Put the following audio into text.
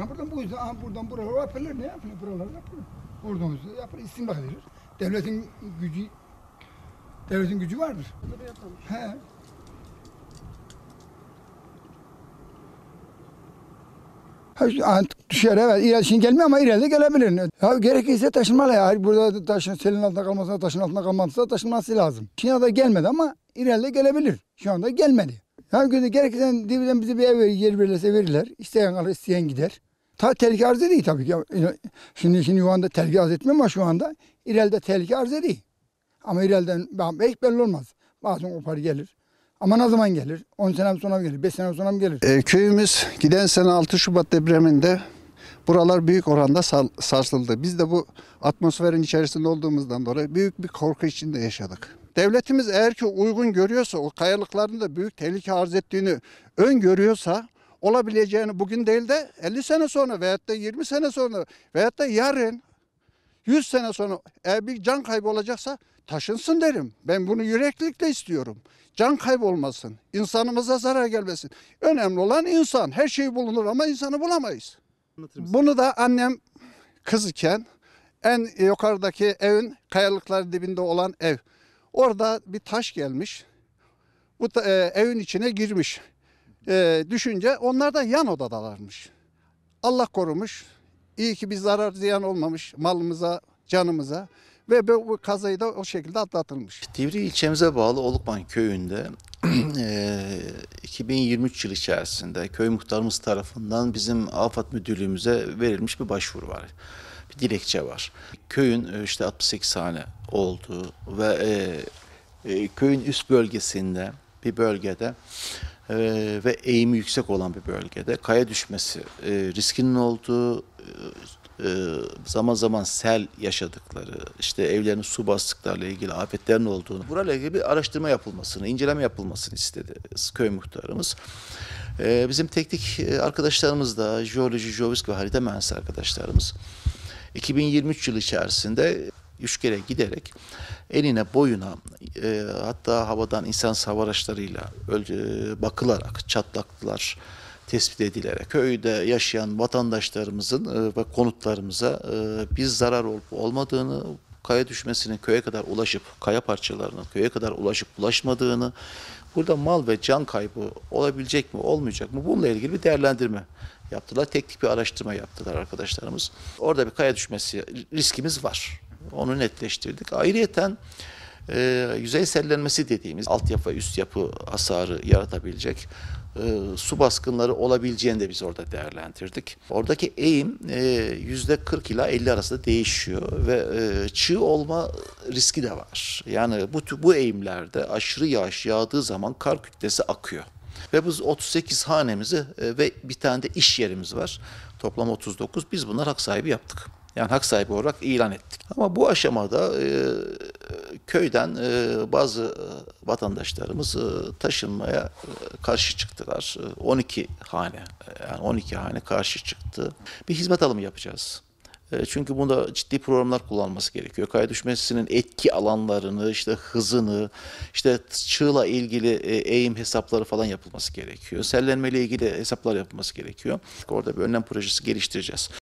Ha buradan bu yüzden buradan buralara yaparlar, ne yapılır buralara yapılır. Oradan yapılır, istinbak edilir. Devletin gücü vardır. Buraya konuş. He. Düşer evet. İleride şimdi gelmiyor ama ileride gelebilir. Ya gerekirse taşınmalı ya. Burada selin altında kalmasına, taşın altında kalmasına taşınması lazım. Şimdi da gelmedi ama ileride gelebilir. Şu anda gelmedi. Ya gerekirse dibiden bize bir ev yer verirse verirler. İsteyen alır, isteyen gider. Tehlike arz ediyor tabii ki. Şimdi şu anda tehlike arz etmiyor ama şu anda ileride tehlike arz ediyor. Ama ileriden hiç belli olmaz. Bazen kopar gelir. Ama ne zaman gelir? 10 sene sonra mı gelir? 5 sene sonra mı gelir? Köyümüz giden sene 6 Şubat depreminde buralar büyük oranda sarsıldı. Biz de bu atmosferin içerisinde olduğumuzdan dolayı büyük bir korku içinde yaşadık. Devletimiz eğer ki uygun görüyorsa, o kayalıkların da büyük tehlike arz ettiğini öngörüyorsa, olabileceğini bugün değil de 50 sene sonra veyahut da 20 sene sonra veyahut da yarın 100 sene sonra eğer bir can kaybı olacaksa taşınsın derim. Ben bunu yüreklilikle istiyorum. Can kaybı olmasın. İnsanımıza zarar gelmesin. Önemli olan insan. Her şey bulunur ama insanı bulamayız. Bunu da annem kız iken en yukarıdaki evin kayalıkların dibinde olan ev. Orada bir taş gelmiş. Bu evin içine girmiş. Düşünce onlar da yan odadalarmış. Allah korumuş. İyi ki bir zarar ziyan olmamış malımıza, canımıza ve bu kazayı da o şekilde atlatılmış. Divriği ilçemize bağlı Olukman köyünde 2023 yılı içerisinde köy muhtarımız tarafından bizim AFAD müdürlüğümüze verilmiş bir başvuru var. Bir dilekçe var. Köyün işte 68 hane olduğu ve köyün üst bölgesinde bir bölgede ve eğimi yüksek olan bir bölgede kaya düşmesi riskinin olduğu, zaman zaman sel yaşadıkları, işte evlerini su bastıklarıyla ilgili afetlerin olduğunu, burayla ilgili bir araştırma yapılmasını, inceleme yapılmasını istedi köy muhtarımız. Bizim teknik arkadaşlarımız da, jeoloji, jeofizik ve harita mühendisi arkadaşlarımız 2023 yılı içerisinde 3 kere giderek enine boyuna hatta havadan insan hava araçlarıyla bakılarak çatlaklar tespit edilerek köyde yaşayan vatandaşlarımızın ve konutlarımıza bir zarar olup olmadığını, kaya düşmesinin köye kadar ulaşıp, kaya parçalarının köye kadar ulaşıp ulaşmadığını, burada mal ve can kaybı olabilecek mi, olmayacak mı? Bununla ilgili bir değerlendirme yaptılar. Teknik bir araştırma yaptılar arkadaşlarımız. Orada bir kaya düşmesi riskimiz var. Onu netleştirdik. Ayrıyeten yüzey sellenmesi dediğimiz altyapı ve üst yapı hasarı yaratabilecek su baskınları olabileceğini de biz orada değerlendirdik. Oradaki eğim %40 ila 50 arasında değişiyor ve çığ olma riski de var. Yani bu eğimlerde aşırı yağış yağdığı zaman kar kütlesi akıyor. Ve biz 38 hanemizi ve bir tane de iş yerimiz var. Toplam 39. Biz bunlar hak sahibi yaptık. Yani hak sahibi olarak ilan ettik. Ama bu aşamada köyden bazı vatandaşlarımız taşınmaya karşı çıktılar. 12 hane, yani 12 hane karşı çıktı. Bir hizmet alımı yapacağız. Çünkü bunda ciddi programlar kullanılması gerekiyor. Kaya düşmesinin etki alanlarını, işte hızını, işte çığla ilgili eğim hesapları falan yapılması gerekiyor. Sellenmeyle ilgili hesaplar yapılması gerekiyor. Orada bir önlem projesi geliştireceğiz.